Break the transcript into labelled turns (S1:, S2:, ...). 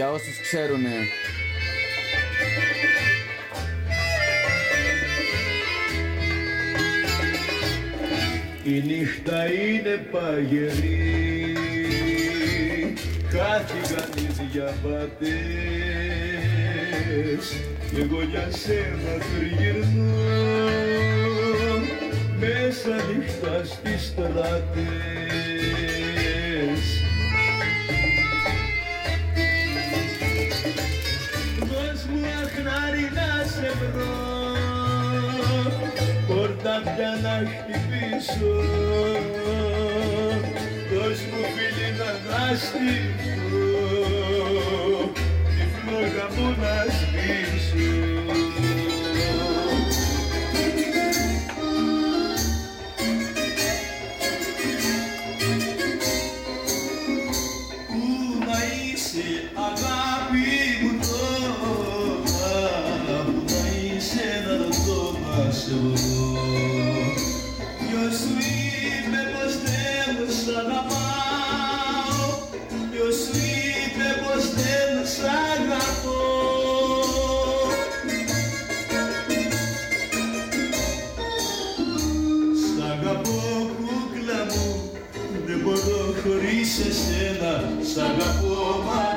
S1: για όσους ξέρουνε.
S2: Η νύχτα είναι παγερή, χάθηκαν οι διαβατές, κι εγώ για σένα τριγυρνώ μέσα νύχτα στις στρατές. Δώσ' μου αχνάρι να σε βρω, πόρτα πια να χτυπήσω, δώσ' μου φίλη να αναστηθώ, τη φλόγα μου να σβήσω. Πού να είσαι αγάπη μου τώρα, πού να είσαι να ρωτώ να σε βρω. Ποιος σου είπε πως δεν σ' αγαπάω, ποιος σου είπε πως δεν σ' αγαπώ. Σ' αγαπώ κούκλα μου, δεν μπορώ χωρίς εσένα, σ' αγαπώ μα